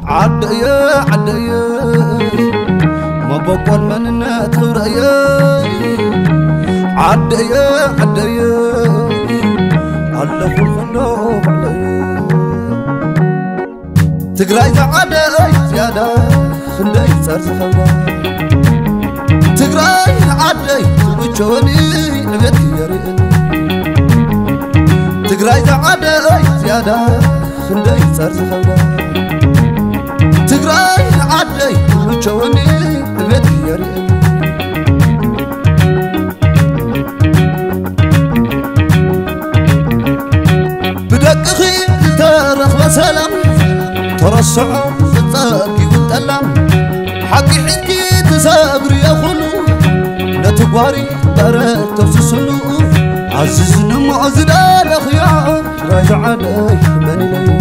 عدي ما بقول مننا تغري عدي الله خلق علي تقرأي عدي زيادة خندي صار زخولا تقرأي عدي وجوني نبيت يرين تقرأي عدي زيادة خندي صار زخولا تقرأي عدي وجوني نبيت يرين بدقخي ترخب سلام ترصعوا تطاقي وتألم حقي حقي تسابري أخلو نتقواري دارك تفسسلو عززنا معزدا الأخيار راجع علي مني لي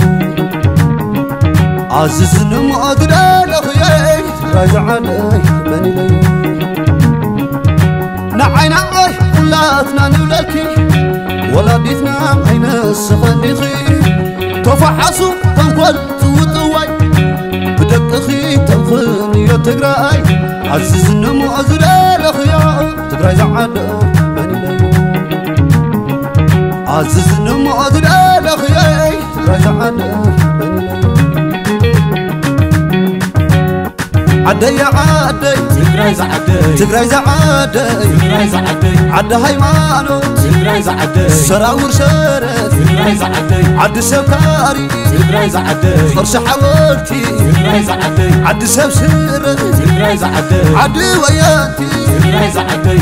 عززنا معزدا الأخيار راجع علي مني لي نعينا عاي ولاتنا نولكي ولادتنا عين السخندخي تفحصوا تنقل توطواي بدقخي تنخن يا تقراي عززنا معزدا الأخيار تقراي زعادة ماني لي عززنا معزدا الأخيار تقراي زعادة ماني لي عدي تقراي زعادة عدي هيمانو تقراي زعادة سراور شرف تقراي زعادة عدي سبكاري تقراي زعادة فرش حوالتي تقراي زعادة عدي سبسرة تقراي زعادة عدي وياتي تقراي زعادة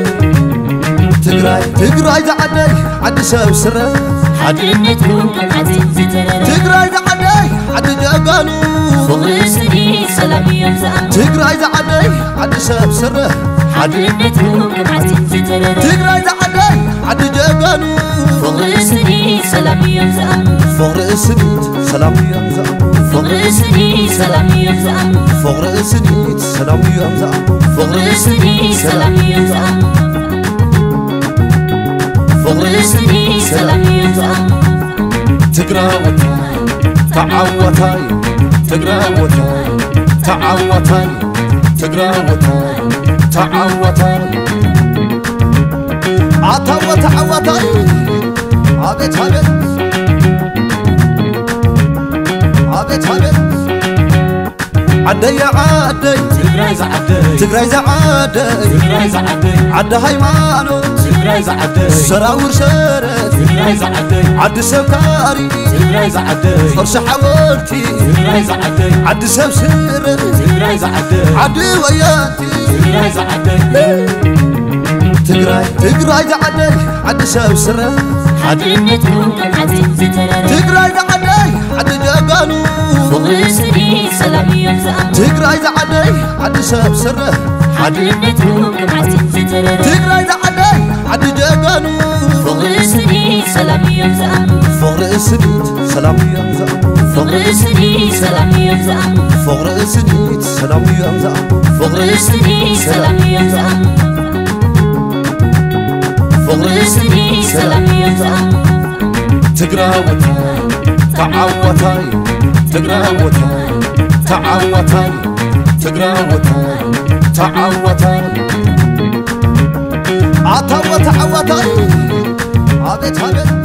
تقراي زعادة عدي سبسرة حدنتكم كالعزيز زترر تقراي زعادة عدي جاقالو فغر سني سلام يمزأ تقراي زعادة عدي سبسرة حدنتكم كالعزيز زترر تقراي زعادة عدي جاقالو فغر سني سلام يمزأ فغر سنيت سلام يمزأ فغر سني سلام يمزأ فغر سنيت سلام يمزأ فغر سني سلام يمزأ فغر سني سلام يمزأ تقراوتاي تعوتاي تقراوتاي تعوتاي تقراوتاي تعوتاي عطوتاي عبيت عدي تقراي زعادة عدي هيمانو تقراي زعادة سراور شرف تقراي زعادة عدي سبكاري تقراي زعادة فرش حوالتي تقراي زعادة عدي سبسرة تقراي زعادة عدي وياتي تقراي زعادة تقراي زعادة عدي سبسرة حدنتكم كالعزيز زترر تقراي زعادة عدي جاقالو فغر سني سلام يمزأ تقراي زعادة عدي سبسرة حدنتكم كالعزيز زترر تقراي زعادة عدي جاقالو فغر سني سلام يمزأ فغر سنيت سلام يمزأ فغر سني سلام يمزأ فغر سنيت سلام يمزأ فغر سني سلام يمزأ فغر سني سلام يمزأ تقراوتاي تعوتاي تقراوتاي تعوتاي تقراوتاي تعوتاي عطوتاي عبيت